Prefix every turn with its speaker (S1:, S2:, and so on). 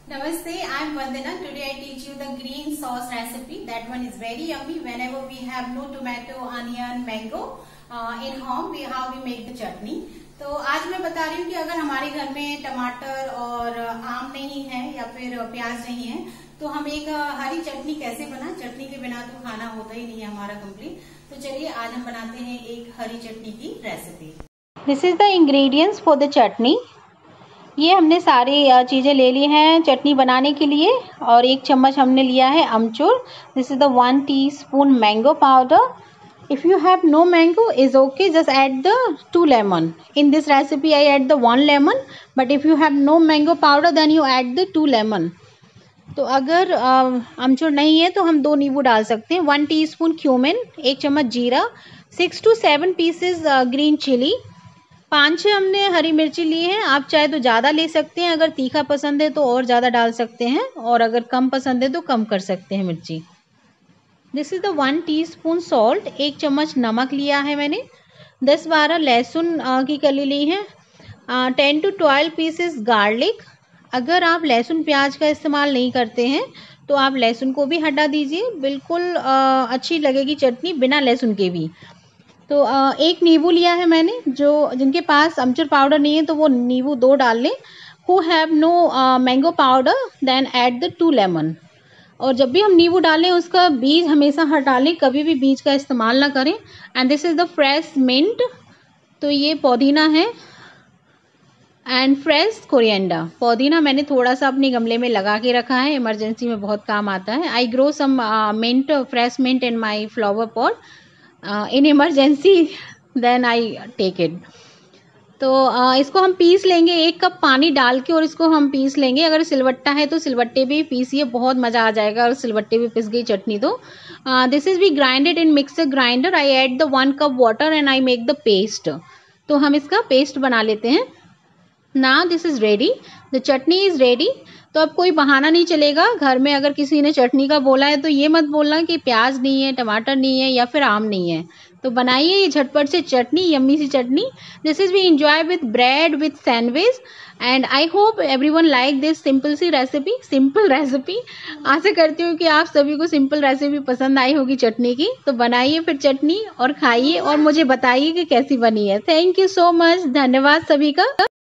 S1: Namaste, I am Vandana. Today I teach you the green sauce recipe. That one is very yummy. Whenever we have no tomato, onion, mango in home, how we make the chutney. तो आज मैं बता रही हूँ कि अगर हमारे घर में टमाटर और आम नहीं है या फिर प्याज नहीं है तो हम एक हरी चटनी कैसे बनाएं। चटनी के बिना तो खाना होता ही नहीं है हमारा कंप्लीट। तो चलिए आज हम बनाते हैं एक हरी चटनी की recipe.
S2: This is the ingredients for the chutney. ये हमने सारी चीज़ें ले ली हैं चटनी बनाने के लिए। और 1 चम्मच हमने लिया है अमचूर। This is the 1 teaspoon mango powder. If you have no mango is okay, just add the 2 lemon. In this recipe I add the 1 lemon, but if you have no mango powder then you add the 2 lemon. तो अगर अमचूर नहीं है तो हम 2 नींबू डाल सकते हैं। 1 टीस्पून क्यूमिन, 1 चम्मच जीरा, 6 to 7 पीसेस ग्रीन चिली, 5-6 हमने हरी मिर्ची ली है। आप चाहे तो ज़्यादा ले सकते हैं, अगर तीखा पसंद है तो और ज़्यादा डाल सकते हैं, और अगर कम पसंद है तो कम कर सकते हैं मिर्ची। This is the 1 teaspoon salt, 1 चम्मच नमक लिया है मैंने। 10-12 लहसुन की कली ली है। 10 to 12 पीसेस गार्लिक। अगर आप लहसुन प्याज का इस्तेमाल नहीं करते हैं तो आप लहसुन को भी हटा दीजिए, बिल्कुल अच्छी लगेगी चटनी बिना लहसुन के भी। तो 1 नींबू लिया है मैंने। जिनके पास अमचूर पाउडर नहीं है तो वो नींबू 2 डाल लें। Who have no mango powder then add the 2 lemon. और जब भी हम नींबू डालें उसका बीज हमेशा हटा लें, कभी भी बीज का इस्तेमाल ना करें। And this is the fresh mint. तो ये पुदीना है एंड फ्रेश कोरिएंडर। पुदीना मैंने थोड़ा सा अपने गमले में लगा के रखा है, इमरजेंसी में बहुत काम आता है। I grow some mint, fresh mint in my flower pot in emergency, then I take it. तो इसको हम पीस लेंगे 1 कप पानी डाल के, और इसको हम पीस लेंगे। अगर सिलवट्टा है तो सिलवट्टे भी पीसिए, बहुत मज़ा आ जाएगा और सिलवट्टे भी पिस गई चटनी तो। This is be grinded in mixer grinder. I add the 1 cup water and I make the paste. तो हम इसका पेस्ट बना लेते हैं। Now this is ready, the chutney is ready. तो अब कोई बहाना नहीं चलेगा। घर में अगर किसी ने चटनी का बोला है तो ये मत बोलना कि प्याज नहीं है, टमाटर नहीं है या फिर आम नहीं है। तो बनाइए ये झटपट से चटनी, यम्मी सी चटनी। This is we enjoy with bread, with sandwich, and I hope everyone like this simple सी रेसिपी, सिंपल रेसिपी। आशा करती हूँ कि आप सभी को सिंपल रेसिपी पसंद आई होगी चटनी की। तो बनाइए फिर चटनी और खाइए और मुझे बताइए कि कैसी बनी है। थैंक यू सो मच, धन्यवाद सभी का।